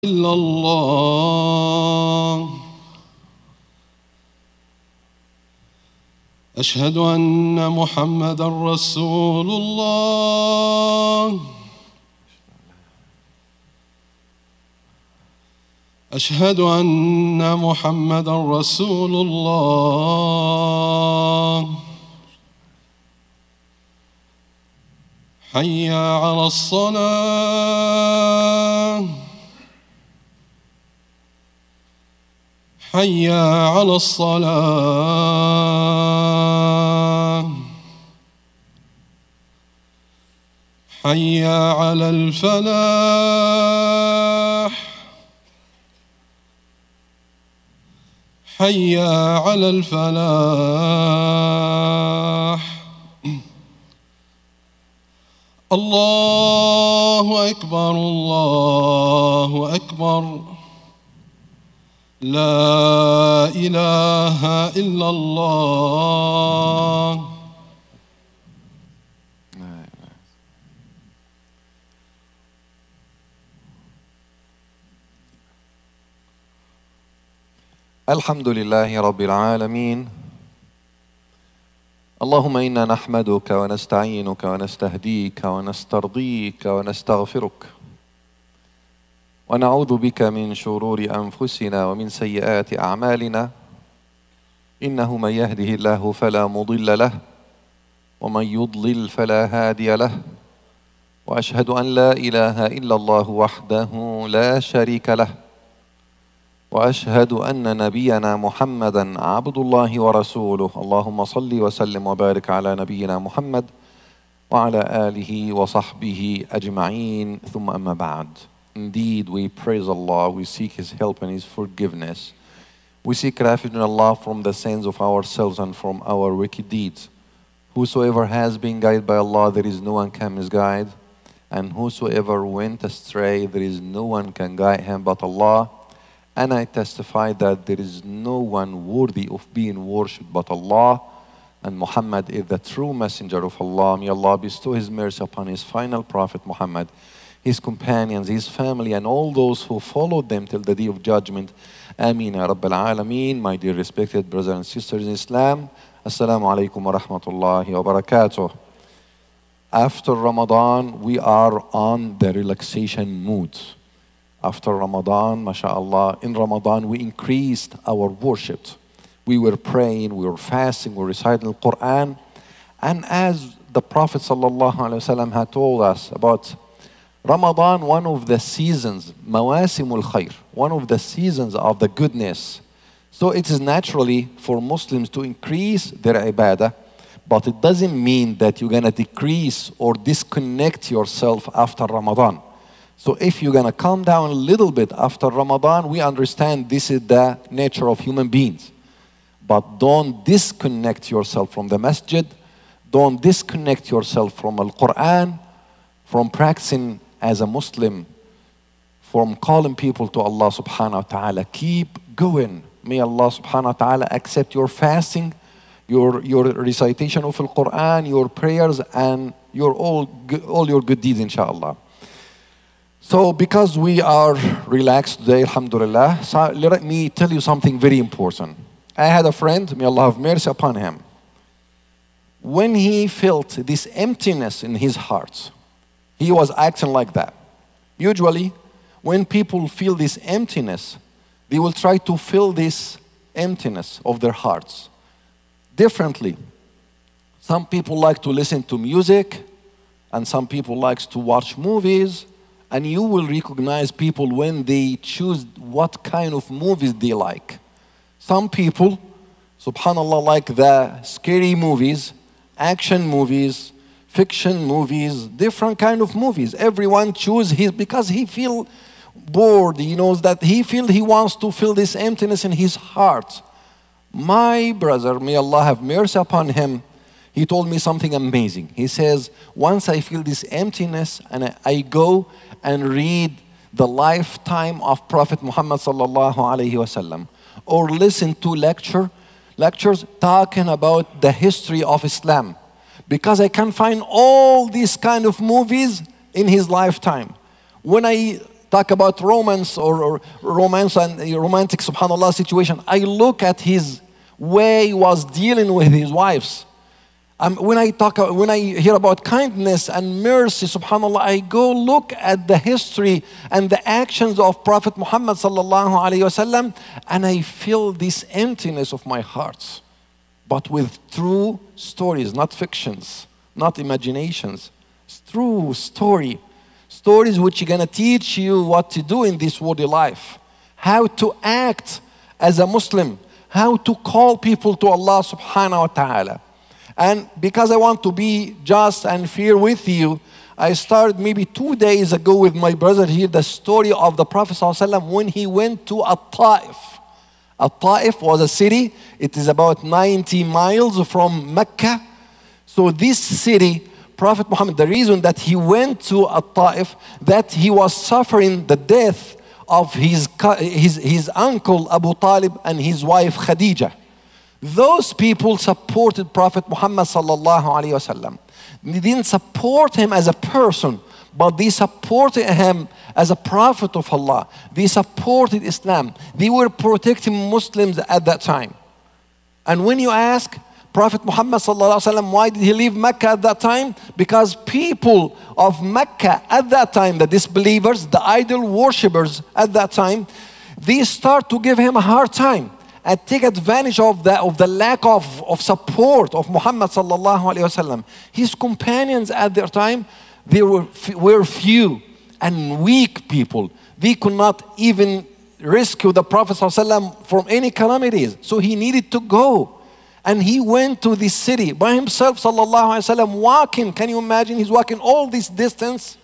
إلا الله أشهد أن محمدًا رسول الله أشهد أن محمدًا رسول الله حي على الصلاة حي على الصلاة حي على الفلاح حي على الفلاح الله أكبر الله أكبر لا إله إلا الله الحمد لله رب العالمين اللهم إنا نحمدك ونستعينك ونستهديك ونسترضيك ونستغفرك ونعوذ بك من شرور أنفسنا ومن سيئات أعمالنا إنه من يهده الله فلا مضل له ومن يضلل فلا هادي له وأشهد أن لا إله إلا الله وحده لا شريك له وأشهد أن نبينا محمدًا عبد الله ورسوله اللهم صل وسلم وبارك على نبينا محمد وعلى آله وصحبه أجمعين ثم أما بعد. Indeed, we praise Allah, we seek His help and His forgiveness. We seek refuge in Allah from the sins of ourselves and from our wicked deeds. Whosoever has been guided by Allah, there is no one can misguide. And whosoever went astray, there is no one can guide him but Allah. And I testify that there is no one worthy of being worshipped but Allah. And Muhammad is the true messenger of Allah. May Allah bestow His mercy upon His final prophet Muhammad, his companions, his family, and all those who followed them till the day of judgment. Ameen ya Rabbil Alameen. My dear respected brothers and sisters in Islam, Assalamu alaikum wa rahmatullahi wa barakatuh. After Ramadan, we are on the relaxation mood. After Ramadan, mashallah, in Ramadan we increased our worship. We were praying, we were fasting, we were reciting the Quran. And as the Prophet ﷺ had told us about Ramadan, one of the seasons, mawasimul khair, one of the seasons of the goodness. So it is naturally for Muslims to increase their ibadah, but it doesn't mean that you're going to decrease or disconnect yourself after Ramadan. So if you're going to calm down a little bit after Ramadan, we understand this is the nature of human beings. But don't disconnect yourself from the masjid. Don't disconnect yourself from Al-Quran, from practicing as a Muslim, from calling people to Allah subhanahu wa ta'ala. Keep going. May Allah subhanahu wa ta'ala accept your fasting, your recitation of Al-Quran, your prayers, and all your good deeds, inshallah. So because we are relaxed today, alhamdulillah, so let me tell you something very important. I had a friend, may Allah have mercy upon him. When he felt this emptiness in his heart, he was acting like that. Usually, when people feel this emptiness, they will try to fill this emptiness of their hearts differently. Some people like to listen to music, and some people like to watch movies. And you will recognize people when they choose what kind of movies they like. Some people, subhanAllah, like the scary movies, action movies, fiction movies, different kind of movies. Everyone chooses his because he feels bored. He knows that he wants to fill this emptiness in his heart. My brother, may Allah have mercy upon him, he told me something amazing. He says, once I feel this emptiness and I go and read the lifetime of Prophet Muhammad sallallahu alaihi wasallam, or listen to lectures talking about the history of Islam, because I can find all these kind of movies in his lifetime. When I talk about romance or romance and romantic, subhanAllah, situation, I look at his way he was dealing with his wives. When I hear about kindness and mercy, subhanAllah, I go look at the history and the actions of Prophet Muhammad sallallahu alaihi wasallam, and I feel this emptiness of my heart. But with true stories, not fictions, not imaginations. It's true story. Stories which are gonna teach you what to do in this worldly life. How to act as a Muslim. How to call people to Allah subhanahu wa ta'ala. And because I want to be just and fair with you, I started maybe 2 days ago with my brother here the story of the Prophet ﷺ when he went to At-Ta'if. At-Ta'if was a city. It is about 90 miles from Mecca. So this city, Prophet Muhammad, the reason that he went to At-Ta'if, that he was suffering the death of his uncle Abu Talib and his wife Khadijah. Those people supported Prophet Muhammad sallallahu alaihi wasallam. They didn't support him as a person, but they supported him as a prophet of Allah. They supported Islam. They were protecting Muslims at that time. And when you ask Prophet Muhammad sallallahu alaihi wasallam, why did he leave Mecca at that time? Because people of Mecca at that time, the disbelievers, the idol worshippers at that time, they start to give him a hard time and take advantage of the lack of support of Muhammad sallallahu alaihi wasallam. His companions at their time, they were few and weak people. They could not even rescue the Prophet sallallahu alaihi wasallam from any calamities. So he needed to go. And he went to this city by himself, sallallahu alaihi wasallam, walking. Can you imagine? He's walking all this distance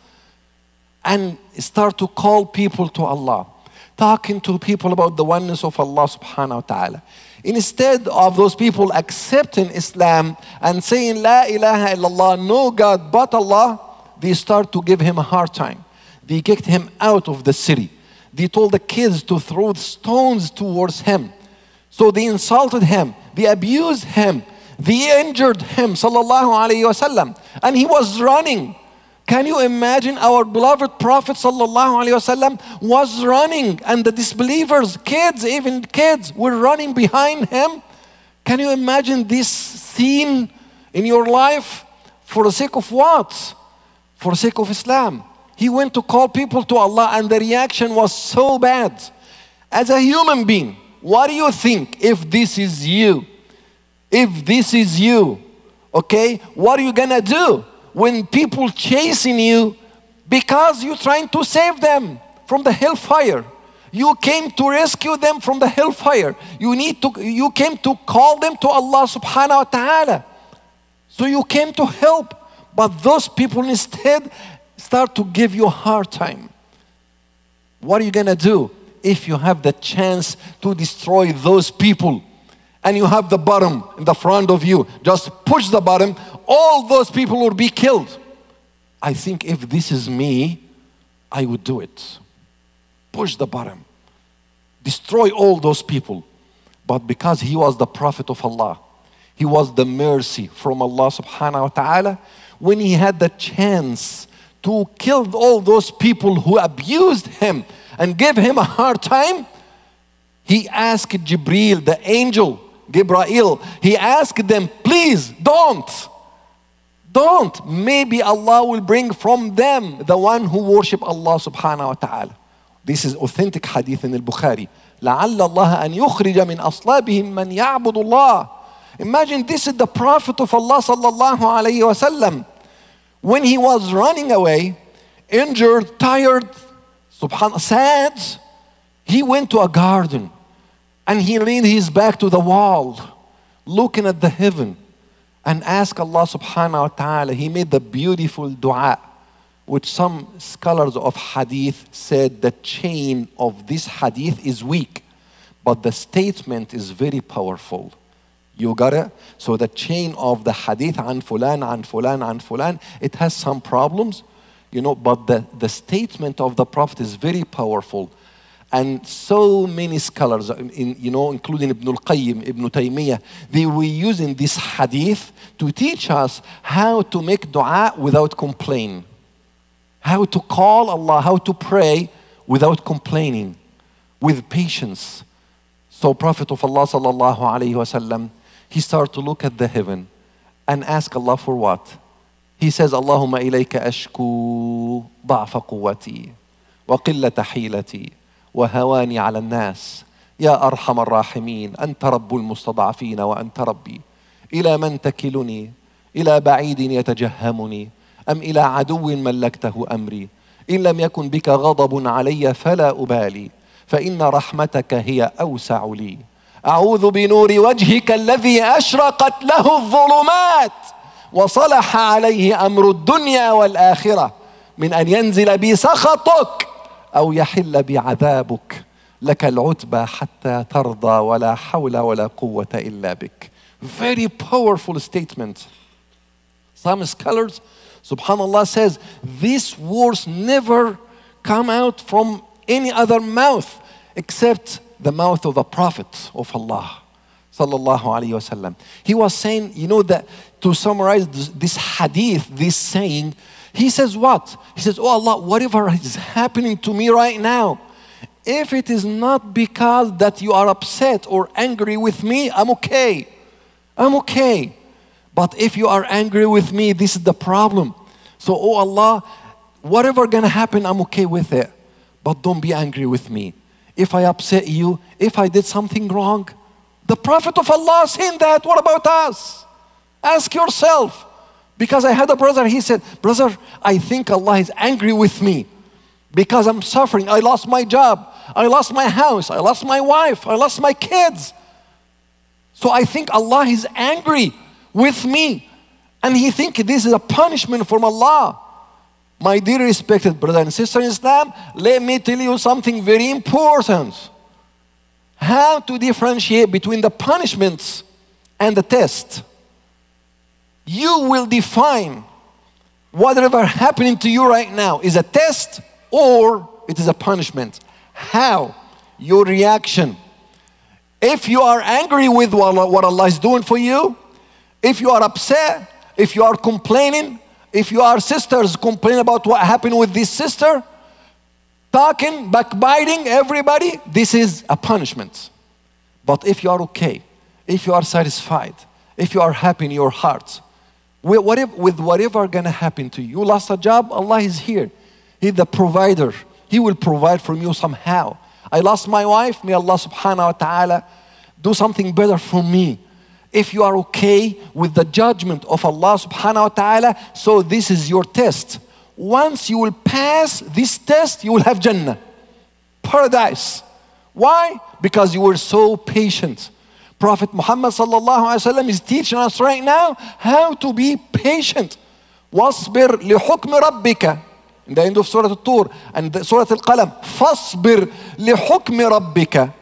and start to call people to Allah. Talking to people about the oneness of Allah subhanahu wa ta'ala. Instead of those people accepting Islam and saying La ilaha illallah, no God but Allah, they start to give him a hard time. They kicked him out of the city. They told the kids to throw stones towards him. So they insulted him, they abused him, they injured him, sallallahu alayhi wasallam. And he was running. Can you imagine our beloved Prophet sallallahu alaihi wasallam was running and the disbelievers, kids, even kids, were running behind him? Can you imagine this scene in your life? For the sake of what? For the sake of Islam. He went to call people to Allah and the reaction was so bad. As a human being, what do you think if this is you? If this is you, okay, what are you gonna do when people chasing you because you're trying to save them from the hellfire? You came to rescue them from the hellfire. You came to call them to Allah subhanahu wa ta'ala. So you came to help. But those people instead start to give you a hard time. What are you gonna do if you have the chance to destroy those people and you have the bottom in the front of you? Just push the bottom, all those people will be killed. I think if this is me, I would do it. Push the bottom. Destroy all those people. But because he was the Prophet of Allah, he was the mercy from Allah subhanahu wa ta'ala, when he had the chance to kill all those people who abused him and gave him a hard time, he asked Jibreel, the angel, Gabriel, he asked them, please don't. Maybe Allah will bring from them the one who worship Allah subhanahu wa ta'ala. This is authentic hadith in al-Bukhari. لَعَلَّ اللَّهَ أَنْ يُخْرِجَ مِنْ أَصْلَابِهِمْ مَنْ يَعْبُدُ اللَّهِ. Imagine this is the Prophet of Allah sallallahu alayhi wa sallam. When he was running away, injured, tired, sad, he went to a garden and he leaned his back to the wall, looking at the heaven and asked Allah subhanahu wa ta'ala. He made the beautiful dua, which some scholars of hadith said the chain of this hadith is weak, but the statement is very powerful. You got it? So the chain of the hadith an fulan, an fulan, an fulan, it has some problems, but the statement of the Prophet is very powerful. And so many scholars, including Ibn al-Qayyim, Ibn Taymiyyah, they were using this hadith to teach us how to make dua without complaint. How to call Allah, how to pray without complaining, with patience. So Prophet of Allah sallallahu alayhi wasallam, he started to look at the heaven and ask Allah for what? He says, Allahumma ilayka ashku ضعف قوتي وقلة حيلتي وهواني على الناس يا أرحم الراحمين أنت رب المستضعفين وأنت ربي إلى من تكلني إلى بعيد يتجهمني أم إلى عدو ملكته أمري إن لم يكن بك غضب علي فلا أبالي فإن رحمتك هي أوسع لي أعوذ بنور وجهك الذي أشرقت له الظلمات وصلح عليه أمر الدنيا والآخرة من أن ينزل بي سخطك أو يحل بي عذابك لك العتبى حتى ترضى ولا حول ولا قوة إلا بك. Very powerful statement. Some scholars, subhanallah, says these words never come out from any other mouth except the mouth of the Prophet of Allah sallallahu alayhi wasallam. He was saying, you know, that to summarize this hadith, this saying, he says what? He says, oh Allah, whatever is happening to me right now, if it is not because that you are upset or angry with me, I'm okay. I'm okay. But if you are angry with me, this is the problem. So, oh Allah, whatever gonna happen, I'm okay with it. But don't be angry with me. If I upset you, if I did something wrong, the Prophet of Allah saying that, what about us? Ask yourself. Because I had a brother, he said, brother, I think Allah is angry with me because I'm suffering. I lost my job. I lost my house. I lost my wife. I lost my kids. So I think Allah is angry with me. And he thinks this is a punishment from Allah. My dear respected brother and sister in Islam, let me tell you something very important. How to differentiate between the punishments and the test. You will define whatever happening to you right now is a test or it is a punishment. How? Your reaction. If you are angry with what Allah is doing for you, if you are upset, if you are complaining, if you are sisters complaining about what happened with this sister, talking, backbiting everybody, this is a punishment. But if you are okay, if you are satisfied, if you are happy in your heart, with whatever gonna happen to you, you lost a job, Allah is here. He's the provider. He will provide for you somehow. I lost my wife, may Allah subhanahu wa ta'ala do something better for me. If you are okay with the judgment of Allah subhanahu wa ta'ala, so this is your test. Once you will pass this test, you will have Jannah, paradise. Why? Because you were so patient. Prophet Muhammad sallallahu alaihi wasallam is teaching us right now how to be patient. وَاصْبِرْ لِحُكْمِ رَبِّكَ. In the end of Surah Al-Tur and Surah Al-Qalam, فَاصْبِرْ لِحُكْمِ رَبِّكَ.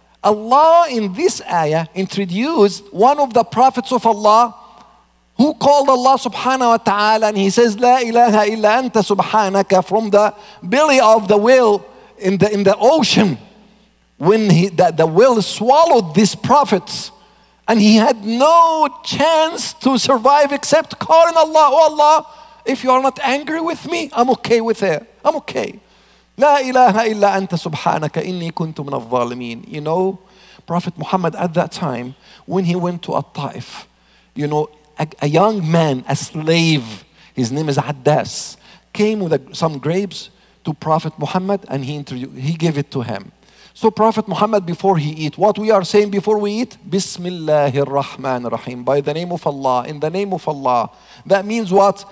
Allah in this ayah introduced one of the prophets of Allah who called Allah subhanahu wa ta'ala, and he says, La ilaha illa anta subhanaka, from the belly of the whale in the ocean. When the whale swallowed these prophets, and he had no chance to survive except calling Allah, oh Allah, if you are not angry with me, I'm okay with it. I'm okay. La ilaha illa anta subhanaka inni kuntu min al-zalimin. You know, Prophet Muhammad at that time, when he went to At-Taif, you know, a young man, a slave, his name is Addas, came with some grapes to Prophet Muhammad, and he gave it to him. So Prophet Muhammad, before he eat, what we are saying before we eat? Bismillahir Rahmanir Rahim. By the name of Allah, in the name of Allah. That means what?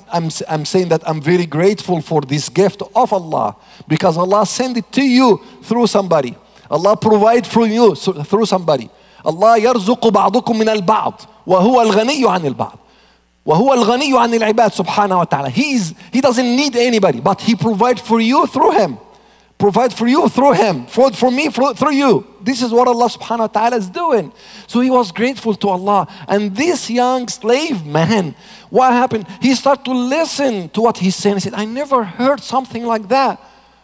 I'm saying that I'm very grateful for this gift of Allah, because Allah sent it to you through somebody. Allah provide for you through somebody. Allah يرزق بعضكم من البعض وهو الغني عن البعض وهو الغني عن العباد سبحانه وتعالى. He doesn't need anybody, but He provide for you through Him. Provide for you through Him, for me through you. This is what Allah subhanahu wa ta'ala is doing. So he was grateful to Allah. And this young slave man, what happened? He started to listen to what he's saying. He said, I never heard something like that.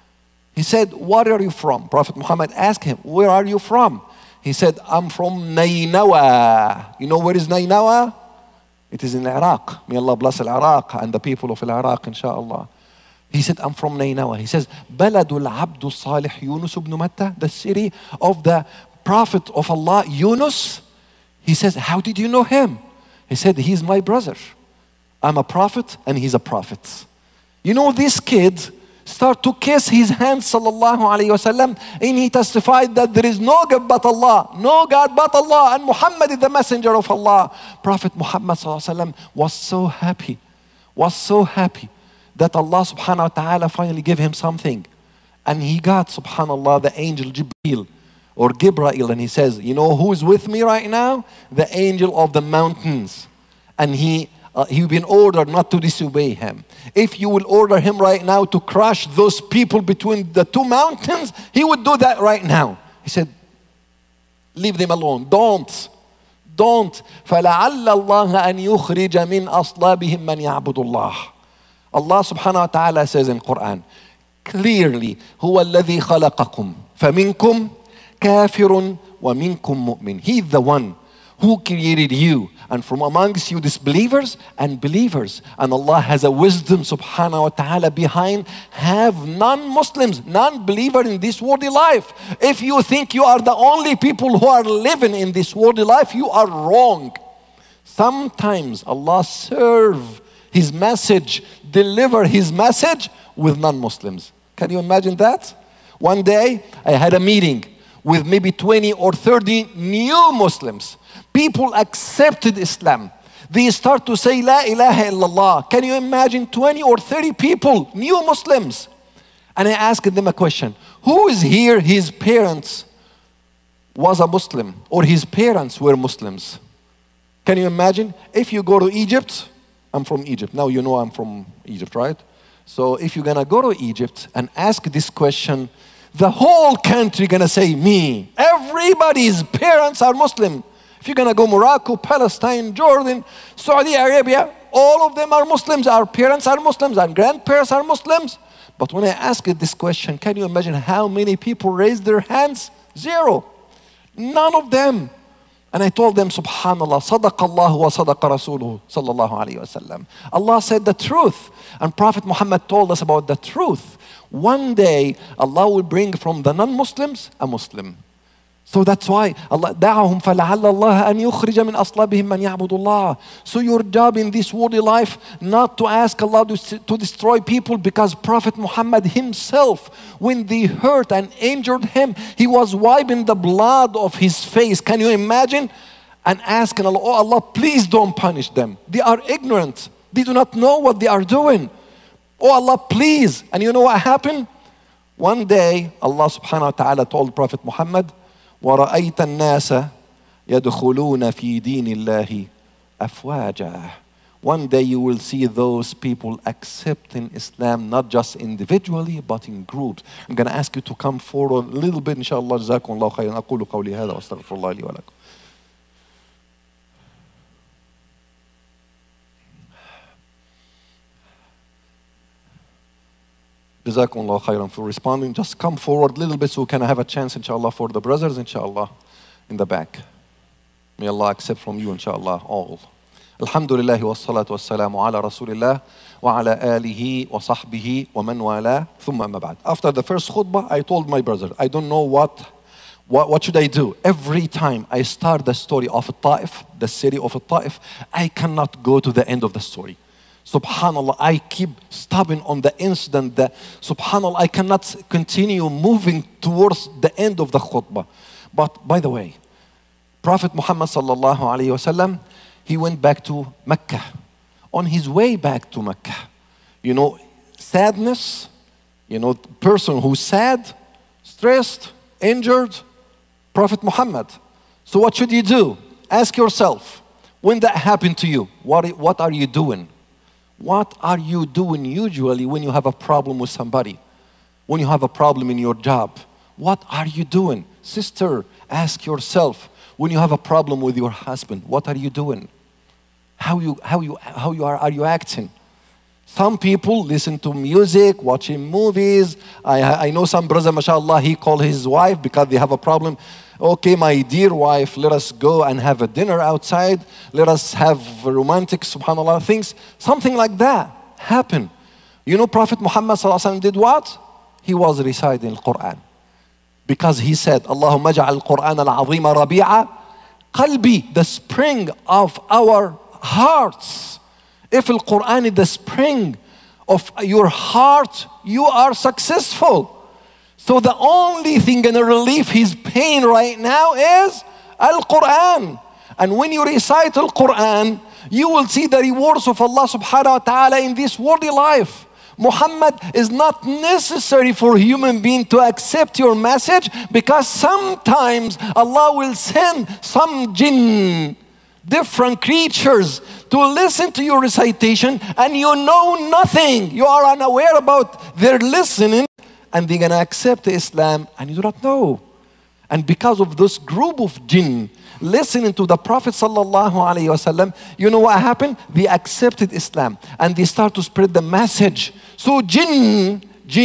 He said, where are you from? Prophet Muhammad asked him, where are you from? He said, I'm from Nainawa. You know where is Nainawa? It is in Iraq. May Allah bless Iraq and the people of Iraq, inshallah. He said, I'm from Nainawa. He says, Baladul Abdul Salih Yunus ibn Matta, the city of the Prophet of Allah, Yunus. He says, how did you know him? He said, he's my brother. I'm a prophet and he's a prophet. You know, this kid started to kiss his hands, sallallahu alayhi wasallam, and he testified that there is no God but Allah, no God but Allah, and Muhammad is the messenger of Allah. Prophet Muhammad sallallahu alayhi wasallam was so happy that Allah subhanahu wa ta'ala finally gave him something. And he got, subhanallah, the angel Jibreel or Gibrail, and he says, you know who is with me right now? The angel of the mountains. And he's been ordered not to disobey him. If you will order him right now to crush those people between the two mountains, he would do that right now. He said, leave them alone. Don't. فَلَعَلَّ اللَّهَ أَنْ يُخْرِجَ مِنْ أَصْلَابِهِمْ مَنْ يَعْبُدُ اللَّهِ. Allah subhanahu wa ta'ala says in Quran, clearly, هُوَ الَّذِي خَلَقَكُمْ فَمِنْكُمْ كَافِرٌ وَمِنْكُمْ مُؤْمِنٌ. He is the one who created you, and from amongst you disbelievers and believers. And Allah has a wisdom subhanahu wa ta'ala behind have non-Muslims, non-believer in this worldly life. If you think you are the only people who are living in this worldly life, you are wrong. Sometimes Allah serve His message, deliver His message with non-Muslims. Can you imagine that? One day I had a meeting with maybe 20 or 30 new Muslims. People accepted Islam. They start to say La ilaha illallah. Can you imagine 20 or 30 people, new Muslims? And I asked them a question. Who is here, his parents was a Muslim or his parents were Muslims? Can you imagine? If you go to Egypt, I'm from Egypt. Now you know I'm from Egypt, right? So if you're gonna go to Egypt and ask this question, the whole country gonna say me. Everybody's parents are Muslim. If you're gonna go Morocco, Palestine, Jordan, Saudi Arabia, all of them are Muslims. Our parents are Muslims, our grandparents are Muslims. But when I asked this question, can you imagine how many people raised their hands? Zero. None of them. And I told them, Subhanallah, Sadaqallahu wa Sadaqa Rasuluhu sallallahu alayhi wa sallam. Allah said the truth. And Prophet Muhammad told us about the truth. One day, Allah will bring from the non-Muslims a Muslim. So that's why Allah دعهم فلعل الله أن يخرج من أصلابهم من يعبد الله. So your job in this worldly life, not to ask Allah to destroy people, because Prophet Muhammad himself, when they hurt and injured him, he was wiping the blood of his face. Can you imagine? And asking Allah, oh Allah, please don't punish them. They are ignorant. They do not know what they are doing. Oh Allah, please. And you know what happened? One day, Allah subhanahu wa ta'ala told Prophet Muhammad, وَرَأَيْتَ النَّاسَ يَدْخُلُونَ فِي دِينِ اللَّهِ أَفْوَاجًا. One day you will see those people accepting Islam, not just individually, but in groups. I'm going to ask you to come forward a little bit, inshallah. جزاكم الله خيرا. أقول قولي هذا وأستغفر الله لي ولكم. Jazakumullah khairan for responding. Just come forward a little bit so we can have a chance, inshallah, for the brothers, inshallah, in the back. May Allah accept from you, inshallah, all. Alhamdulillah wa salatu wa salamu ala rasulillah wa ala alihi wa sahbihi wa man wala thumma amma ba'd. After the first khutbah, I told my brother, I don't know what should I do. Every time I start the story of Ta'if, the city of Ta'if, I cannot go to the end of the story. Subhanallah, I keep stopping on the incident that, subhanallah, I cannot continue moving towards the end of the khutbah. But by the way, Prophet Muhammad sallallahu alayhi wasallam, he went back to Mecca. On his way back to Mecca, you know, sadness, you know, person who's sad, stressed, injured, Prophet Muhammad. So what should you do? Ask yourself, when that happened to you, what are you doing? What are you doing usually when you have a problem with somebody? When you have a problem in your job? What are you doing? Sister, ask yourself, when you have a problem with your husband, what are you doing? How are you acting? Some people listen to music, watching movies. I know some brother, mashallah, he called his wife because they have a problem. Okay, my dear wife, let us go and have a dinner outside. Let us have romantic, subhanallah, things. Something like that happen. You know Prophet Muhammad ﷺ did what? He was reciting the Quran. Because he said, Allahumma ja'al al-Quran al-azima rabi'a qalbi, the spring of our hearts. If al-Quran is the spring of your heart, you are successful. So the only thing gonna relieve his pain right now is Al-Quran. And when you recite Al-Quran, you will see the rewards of Allah subhanahu wa ta'ala in this worldly life. Muhammad is not necessary for a human being to accept your message, because sometimes Allah will send some jinn, different creatures, to listen to your recitation, and you know nothing. You are unaware about their listening, and they're going to accept Islam, and you do not know. And because of this group of jinn listening to the Prophet sallallahu alaihi wasallam, you know what happened? They accepted Islam, and they start to spread the message. So jinn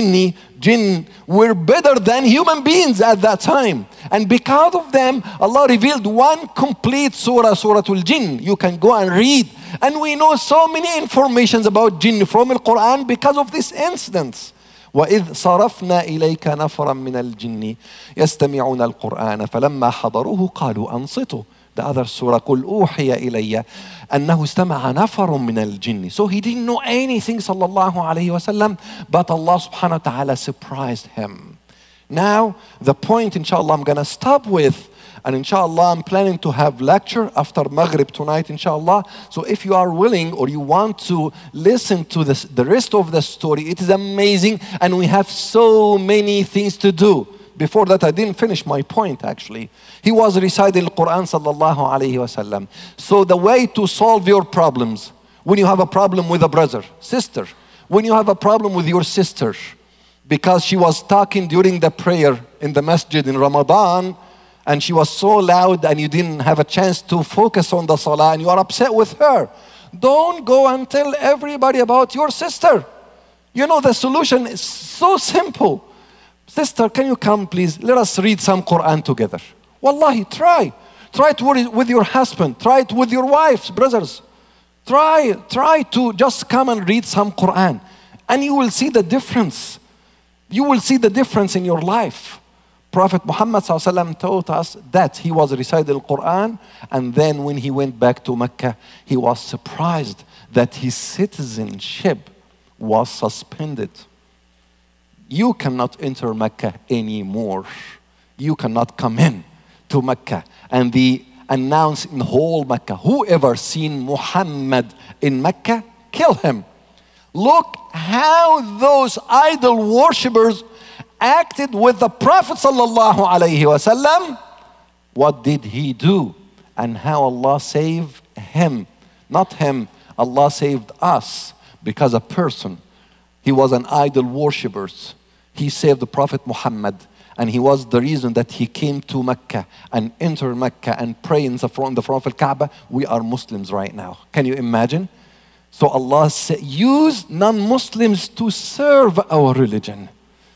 were better than human beings at that time. And because of them, Allah revealed one complete surah, Suratul Jinn. You can go and read. And we know so many informations about jinn from the Quran because of this incident. وَإِذْ صَرَفْنَا إِلَيْكَ نَفَرًا مِنَ الْجِنِّ يَسْتَمِعُونَ الْقُرْآنَ فَلَمَّا حَضَرُوهُ قَالُوا أَنصِتُوا. The other surah, قُلْ أُوحِيَ إِلَيَّ أَنَّهُ اسْتَمَعَ نَفَرٌ مِنَ الْجِنِّ. So he didn't know anything, sallallahu alayhi wa sallam, but Allah subhanahu wa ta'ala surprised him. Now, the point, inshallah, I'm going to stop with, and inshallah, I'm planning to have lecture after Maghrib tonight, inshallah. So if you are willing or you want to listen to the rest of the story, it is amazing, and we have so many things to do. Before that, I didn't finish my point, actually. He was reciting the Quran, sallallahu alayhi wa sallam. So the way to solve your problems, when you have a problem with a brother, sister, when you have a problem with your sister, because she was talking during the prayer in the masjid in Ramadan, and she was so loud and you didn't have a chance to focus on the salah, and you are upset with her, don't go and tell everybody about your sister. You know, the solution is so simple. Sister, can you come please? Let us read some Quran together. Wallahi, try. Try it with your husband. Try it with your wives, brothers. Try to just come and read some Quran. And you will see the difference. You will see the difference in your life. Prophet Muhammad ﷺ taught us that he was reciting the Quran, and then when he went back to Mecca, he was surprised that his citizenship was suspended. You cannot enter Mecca anymore. You cannot come in to Mecca. And they announced in whole Mecca, whoever seen Muhammad in Mecca, kill him. Look how those idol worshippers acted with the Prophet sallallahu alaihi wasallam. What did he do? And how Allah saved him. Not him, Allah saved us, because a person, he was an idol worshipper. He saved the Prophet Muhammad, and he was the reason that he came to Mecca and entered Mecca and prayed in the front of the Kaaba. We are Muslims right now. Can you imagine? So Allah used non-Muslims to serve our religion.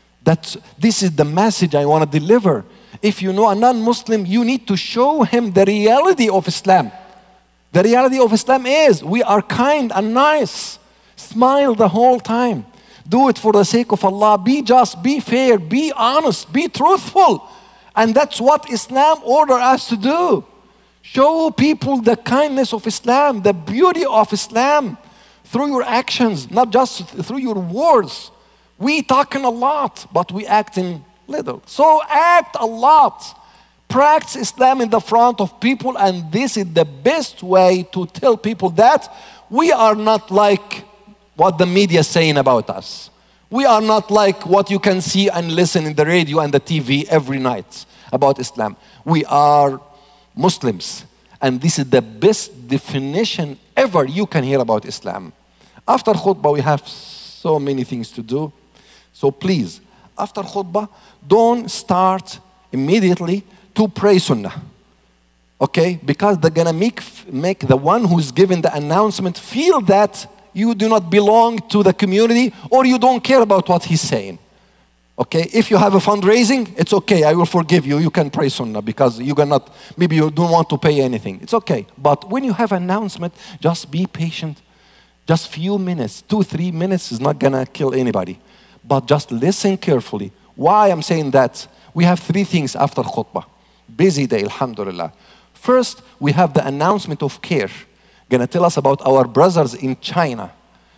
This is the message I want to deliver. If you know a non-Muslim, you need to show him the reality of Islam. The reality of Islam is we are kind and nice. Smile the whole time. Do it for the sake of Allah. Be just, be fair, be honest, be truthful. And that's what Islam orders us to do. Show people the kindness of Islam, the beauty of Islam through your actions, not just through your words. We talking a lot, but we acting little. So act a lot. Practice Islam in the front of people, and this is the best way to tell people that we are not like what the media is saying about us. We are not like what you can see and listen in the radio and the TV every night about Islam. We are Muslims, and this is the best definition ever you can hear about Islam. After khutbah, we have so many things to do. So please, after khutbah, don't start immediately to pray sunnah. Okay? Because they're gonna make the one who's giving the announcement feel that you do not belong to the community, or you don't care about what he's saying. Okay? If you have a fundraising, it's okay. I will forgive you. You can pray sunnah because maybe you don't want to pay anything. It's okay. But when you have an announcement, just be patient. Just few minutes, 2-3 minutes is not gonna kill anybody. But just listen carefully. Why I'm saying that? We have 3 things after khutbah. Busy day, alhamdulillah. First, we have the announcement of care. Gonna tell us about our brothers in China.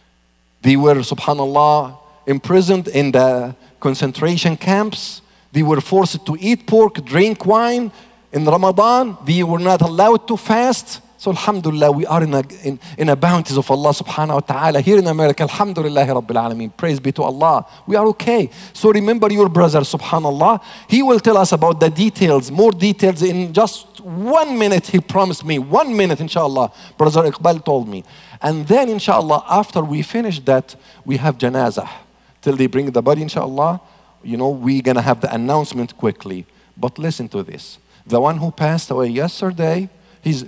They were, subhanallah, imprisoned in the concentration camps. They were forced to eat pork, drink wine. In Ramadan, they were not allowed to fast. So alhamdulillah, we are in a bounties of Allah subhanahu wa ta'ala. Here in America, alhamdulillah rabbil alameen. Praise be to Allah. We are okay. So remember your brother, subhanallah. He will tell us about the details, more details in just 1 minute. He promised me, 1 minute inshallah. Brother Iqbal told me. And then inshallah, after we finish that, we have janazah. Till they bring the body inshallah, we're gonna have the announcement quickly. But listen to this. The one who passed away yesterday, he's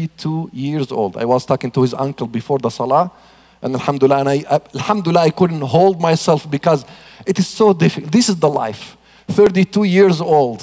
32 years old. I was talking to his uncle before the salah, and alhamdulillah, I couldn't hold myself because it is so difficult. This is the life. 32 years old,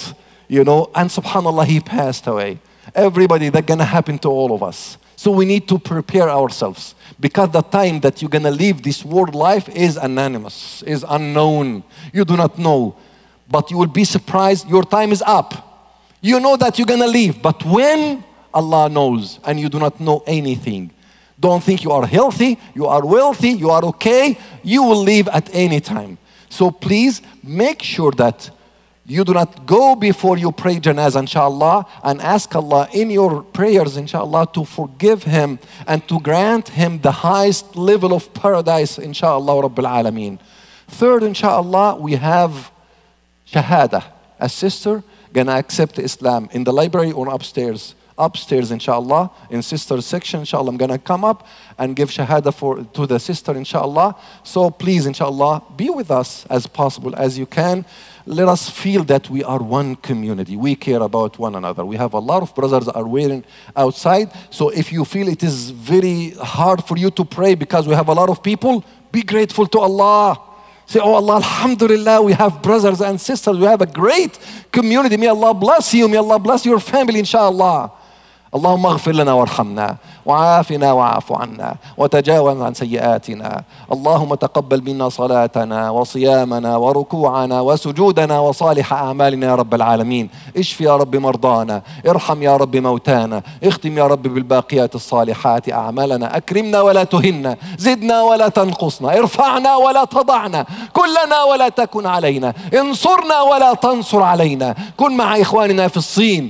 and subhanallah, he passed away. Everybody, that's gonna happen to all of us. So we need to prepare ourselves, because the time that you're gonna leave this world life is anonymous, is unknown. You do not know, but you will be surprised. Your time is up. You know that you're gonna leave, but when? Allah knows, and you do not know anything. Don't think you are healthy, you are wealthy, you are okay. You will leave at any time. So please make sure that you do not go before you pray janazah, inshallah, and ask Allah in your prayers, inshallah, to forgive him and to grant him the highest level of paradise, inshallah, Rabbil Alameen. Third, inshallah, we have shahada. A sister gonna accept Islam in the library or upstairs. Upstairs, inshallah, in sister's section, inshallah, I'm gonna come up and give shahada to the sister, inshallah. So please, inshallah, be with us as possible as you can. Let us feel that we are one community. We care about one another. We have a lot of brothers that are waiting outside. So if you feel it is very hard for you to pray because we have a lot of people, be grateful to Allah. Say, oh Allah, alhamdulillah, we have brothers and sisters. We have a great community. May Allah bless you. May Allah bless your family, inshallah. اللهم اغفر لنا وارحمنا وعافنا واعف عنا وتجاوز عن سيئاتنا اللهم تقبل منا صلاتنا وصيامنا وركوعنا وسجودنا وصالح أعمالنا يا رب العالمين اشف يا رب مرضانا ارحم يا رب موتانا اختم يا رب بالباقيات الصالحات أعمالنا أكرمنا ولا تهنا زدنا ولا تنقصنا ارفعنا ولا تضعنا كلنا ولا تكن علينا انصرنا ولا تنصر علينا كن مع إخواننا في الصين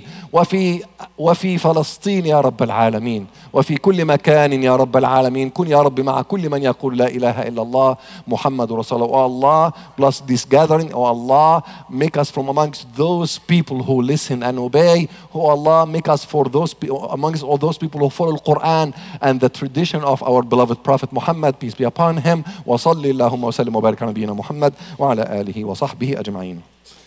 وفي فلسطين يا رب العالمين وفي كل مكان يا رب العالمين كن يا رب مع كل من يقول لا إله إلا الله محمد رسول الله. Oh Allah, bless this gathering. Oh Allah, make us from amongst those people who listen and obey. Oh Allah, make us for those amongst all those people who follow the Quran and the tradition of our beloved Prophet Muhammad, peace be upon him. وصلي اللهم وسلم وبارك على نبينا محمد وعلى آله وصحبه أجمعين.